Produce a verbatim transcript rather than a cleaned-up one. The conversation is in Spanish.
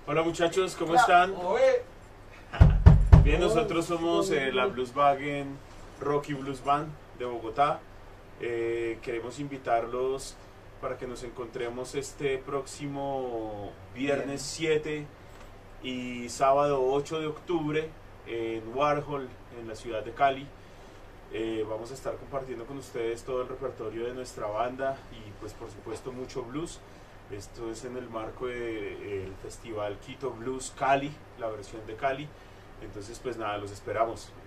Hola muchachos, ¿cómo están? Bien, nosotros somos eh, la Blueswagen Rocky Blues Band de Bogotá. Eh, queremos invitarlos para que nos encontremos este próximo viernes siete y sábado ocho de octubre en Warhol, en la ciudad de Cali. Eh, vamos a estar compartiendo con ustedes todo el repertorio de nuestra banda y pues por supuesto mucho blues. Esto es en el marco del festival Quito Blues Cali, la versión de Cali. Entonces pues nada, los esperamos.